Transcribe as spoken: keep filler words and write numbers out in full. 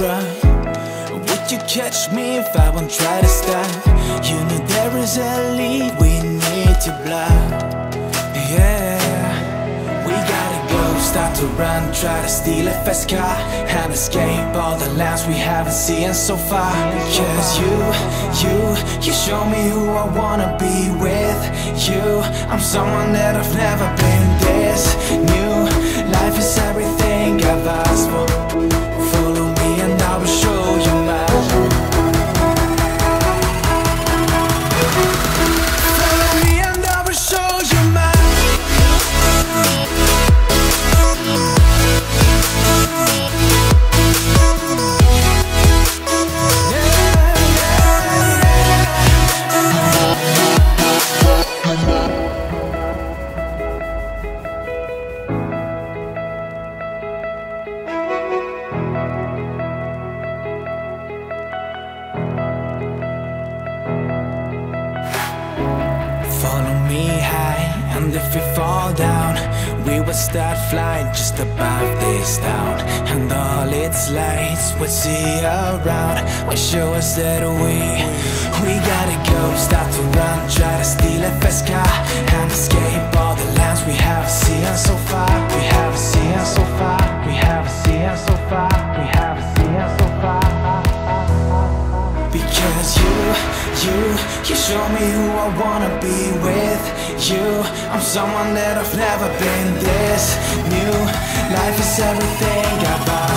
run? Would you catch me if I won't try to stop? You know there is a lead we need to block. Yeah, we gotta go, start to run, try to steal a fast car and escape all the lands we haven't seen so far. Cause you, you, you show me who I wanna be with. You, I'm someone that I've never been this new. Life is everything I've asked for. Follow me and I will show you mine. Follow me and I will show you mine. Follow me high, and if we fall down, we will start flying just above this town. And all its lights we'll see around will show us that we, we gotta go, start to run, try to steal a fast car and escape all the lands we haven't seen so far. We haven't seen so far, we haven't seen so far, we haven't seen so far. Because you, you, you show me who I wanna be with. You, I'm someone that I've never been this new. Life is everything I've